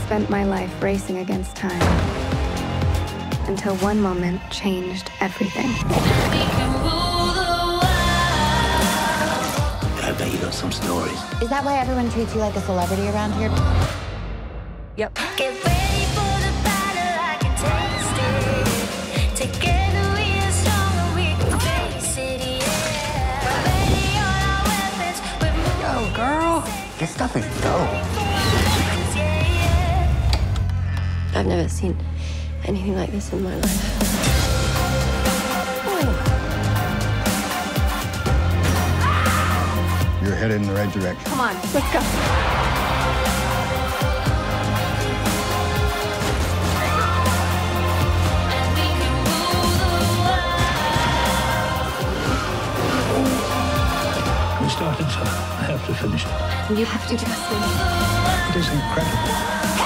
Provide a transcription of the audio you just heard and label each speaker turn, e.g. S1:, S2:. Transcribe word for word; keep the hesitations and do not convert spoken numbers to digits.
S1: spent my life racing against time until one moment changed everything.
S2: I bet you got some stories.
S3: Is that why everyone treats you like a celebrity around here?
S1: Yep.
S4: Get ready for the battle, I can taste it. Together we are stronger, we can face it, yeah. We're ready, all our weapons, we're moving.
S2: Yo, girl, this stuff is dope.
S5: I've never seen anything like this in my life.
S6: You're headed in the right direction.
S1: Come on, let's go.
S2: We started, so I have to finish it.
S1: You have to trust me.
S2: It is incredible.